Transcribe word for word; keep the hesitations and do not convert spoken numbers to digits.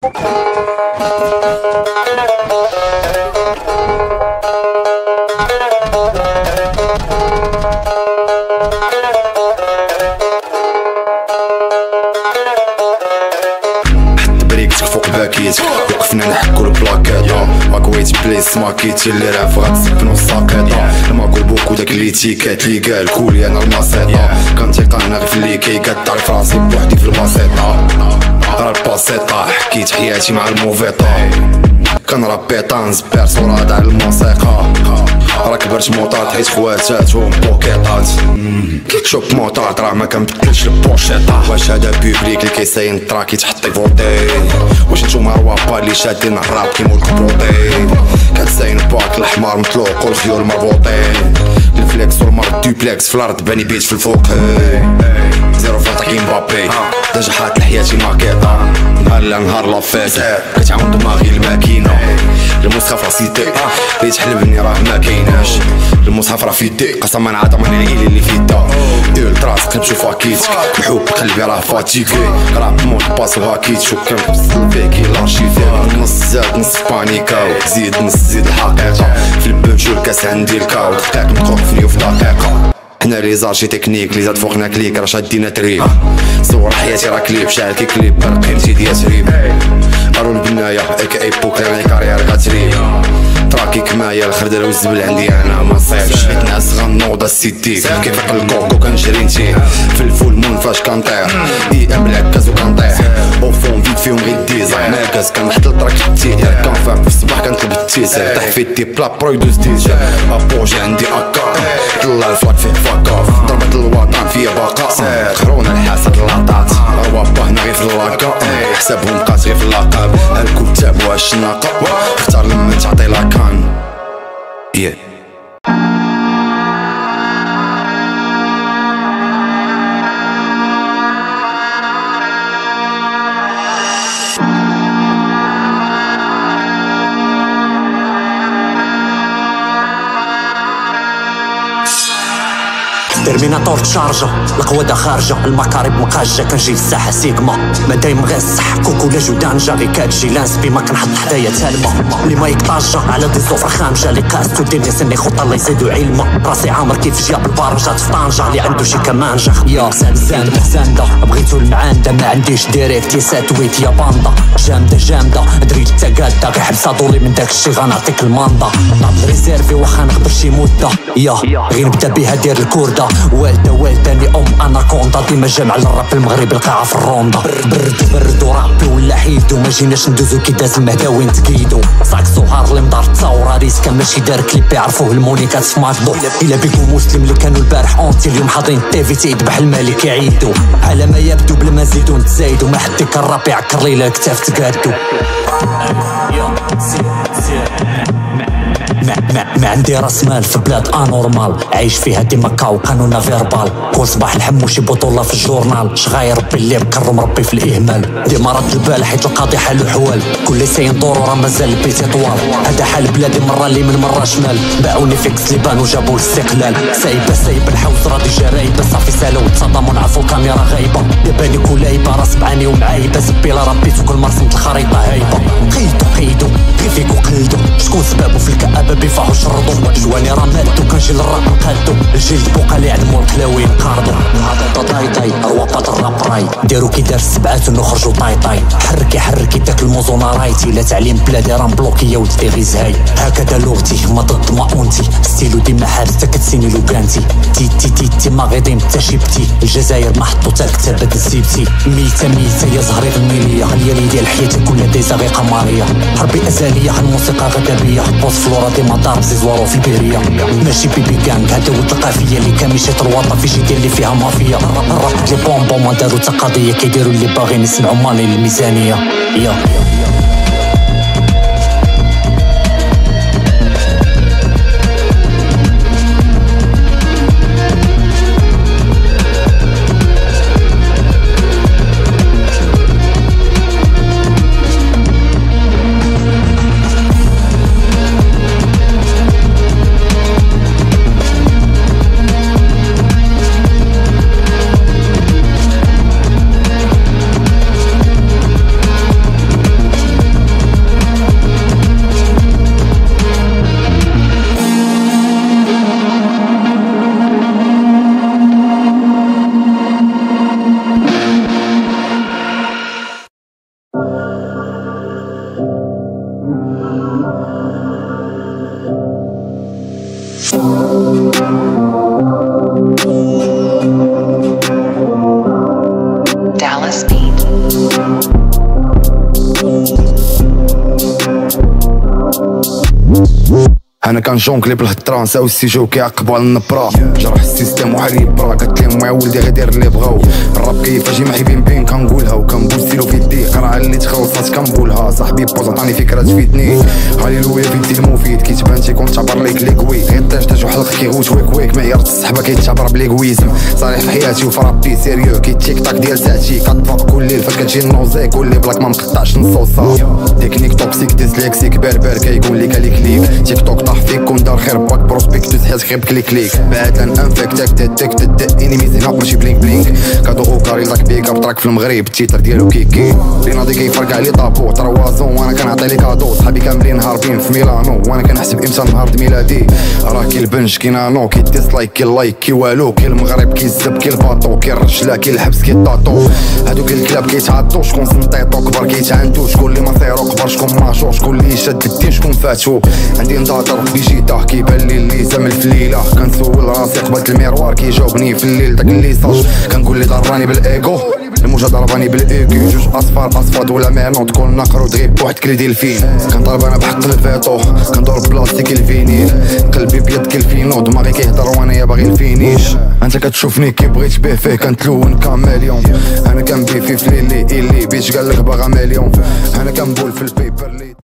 فوق باكيت وقفنا نحكو البلاكات ماكويت بليس ماكيتي اللي راه غتسبنو الساقيطة ماكو بوكو داك اللي تيكات لي قال كولي انا الماسيطة كنتيق انا غير فاللي كيقطع راسي بوحدي في الباسيطة راه الباسيطة حكيت حياتي مع الموفيطة كنربي طانز بيرسو رادع الموسيقى راه كبرت موطات حيت خواتاتهم بوكيطات كيتشوف موطات راه ما كنبدلش البوشيطة واش هذا بوبليك اللي كيساين تراكي تحطي فوتي واش نتوما روابا اللي شادين الراب كيمولكو بروطين كتساين باك الحمار مطلوق والخيول مربوطين الفليكس والمرض دوبلكس في الارض باني بيت في الفوق زيرو فولتا كي مبابي ديجا حاط لحياتي ماكيطة نهار لا نهار لافيت كتعاون دماغي الماكينة المصحف راه سيدي اللي تحلبني راه ما كايناش المصحف راه في يدي قسما عظما العيل اللي في يدا التراس كنمشي فاكيتك الحب قلبي راه فاتيكي راه مود باس وهاكيت شو كنفصل فيه كي لارشيفي نص زاد نص بانيكا زيد نص زيد الحقيقة في البوتشور كاس عندي الكاو دقيق نتوقفني في دقيقة حنا لي زارشي تكنيك لي زاد فوقنا كليك راه شادينا تريب صور حياتي راه كليب شاعل كي كليب برق قيمتي ديال تريب ارو البنايه اك اي بوك انا كارير غتريب تراكي كمايا الخردله والزبل عندي انا ما صيفش ناس غنوض السيتي كيف الكوكو كنجري نتي في الفول مون فاش كنطير اي ام العكاز وكنطيح او فون فيد فيهم غير ديزاين ناكاس كنحط التراك التيتر كنفهم في الصباح كنطلب التيسر طيح في التي بلا برو يدوز ديجا ابوجي عندي اكا طلع الفلاك فيه فاكاف ضربت الوطن فيا بقاء خرونا الحاسد لاطات روابا هنا غير في اللاكا حسابهم قاس غير في اللقب الكتاب واش ناقا اختار لما تعطي لاكان yeah. ترميناتور تشارجا القوادة خارجة المكارب مقاجة كنجي للساحة سيغما ما دايم غير الصح كوكولا جودانجا غي كاتجي لانسبي ما كنحط حدايا تالما اللي ما يقطاجا على دي صوفر خامجة اللي كاستو الدنيا سني خطة الله يزيدو علما راسي عامر كيف جاب البارجات في طنجة اللي عنده شي كمانجة يا زاند زاندة بغيتو المعاندة ما عنديش ديريكتي ساتويت يا باندا جامدة جامدة دريت تاكادا غي حبسا دولي من داك الشي غنعطيك الماندا طاب ريزيرفي واخا نخبر شي مدة يا غير نبدا بيها دير الكوردة والدة والداني ام اناكوندا ديما جامع للراب المغربي القاعة في الروندا برد برد ورابي ولا حيدو ما جيناش ندوزو كي داز المهداوين تكيدو ساكسو هارلم دار الثورة ريسكا ماشي دار كليب يعرفوه المونيكات في ماكدو الا بيكو مسلم اللي كانوا البارح اونتي اليوم حاضرين التيفي تيذبح الملك يعيدو على ما يبدو بلا ما نزيدو نتزايدو ما حد يكراب يعكر ليلة الكتاف تقادو ما, ما, ما عندي راس مال في بلاد انورمال عايش فيها ديما كاو قانونا فيربال كل صباح الحم وشي بطولة في الجورنال شغاير ربي اللي مكرم ربي في الاهمال ديما رد البال حيت القاضي حالو حوال كل ساين دور ورا مازال البيت طوال هذا حال بلادي مرة لي من مرة شمال باعوني فيكس ليبان وجابو الاستقلال سايبة سايب الحوز راضي جرايبة صافي سالو تصدموا نعرفو الكاميرا غايبة يباني كولايبة راس بعاني ومعايبة زبيلة ربيت وكل مرة رسمت الخريطة هايبة قيدو قيدو كيف فيكو قلدو شكون سبابو في الكآبة بيفاحو شردو جواني راه مادو كنجي للراب نقادو الجلد بوقا لي عدمو الكلاوي نقاردو هذا طاي طاي روابط الراب راي ديرو كي دار السبعات ونخرجو طاي طاي حركي حركي داك الموزونا رايتي لا تعليم بلادي راه مبلوكي يا ولدي غي زهاي هكذا لغتي ما ضد ماونتي ستيلو ديما حارس كتسيني لوكانتي تي تي تي تي ما غيضيم تا شيبتي الجزائر محطو تا الكتابة الزيبتي ميتة ميتة يا زهري الميلية غليالي ديال حياتي كلها دايزة غي قمرية حربي ازالية الموسيقى غدابية بوز فلورا ديما ضارب زيزوارو في البيرية ماشي بيبي كانك هذا ولد القافية اللي كاميشات الوطن في شي دير اللي فيها مافيا الراب لي بومبو ما دارو تا قضية كيديرو اللي باغيين يسمعو مالي الميزانية يا Dallas Beat. انا كنجونكلي بالهضره نساو السيجو كيعقبوا على النبره جرح السيستيم وحالي برا كتلم مع ولدي غيدير اللي بغاو الراب كيف اجي معي بين بين كنقولها وكنبوستيلو في يدي قرعه اللي تخلصات كنبولها صاحبي بوز عطاني فكره تفيدني هاليلويا في يدي المفيد كيتبان تيكون تعبر ليك لي قوي غير طاج طاج وحلق كيغوت ويك ويك معيار السحبه كيتعبر بليغويزم صريح في حياتي وفي ربي سيريو كيتيك تاك ديال ساعتي كتفاق كل ليل فكتجي النوزي كل لي بلاك ما مقطعش نصوصا تكنيك توكسيك ديسليكسيك بربر كيقول لك عليك ليك تيك توك طاح فيك كون دار خير باك بروسبيكتوس حيت غير بكليك كليك بعد لان انفكتك تك تك انيميز هنا ماشي بلينك بلينك كادو او كاري لاك بيك اب تراك في المغرب التيتر ديالو كيكي ريناضي كيفرقع علي طابو تروازون وانا كنعطي لي كادو صحابي كاملين هاربين في ميلانو وانا كنحسب امتى نهار ميلادي راه كي البنج كي نانو كي ديسلايك كي لايك كي والو كي المغرب كي الزب كي الباطو كي الرجله كي الحبس كي الطاطو هادوك الكلاب كيتعاطو شكون سنطيطو كبر كيتعاندو شكون اللي مصيرو كبر شكون ماجور شكون اللي شاد الدين شكون فاتو عندي نضاطر بيجيتا كيبان لي اللي زعما في الليله كنسول راسي قبلت الميروار كيجاوبني في الليل داك اللي صاج كنقول لي ضرباني بالايغو الموجه ضرباني بالايغو جوج اصفار اصفاد ولا ميرنو تكون نقرو دغيب بواحد كلي ديال الفين كنطالب انا بحق الفيتو كندور بلاستيك الفينيل قلبي بيض كالفينو دماغي كيهضر وانا باغي الفينيش انت كتشوفني كي بغيت بيه فيه كنتلون كامليون انا كنبي في فليلي اللي بيش قالك باغا مليون انا كنبول في البيبر لي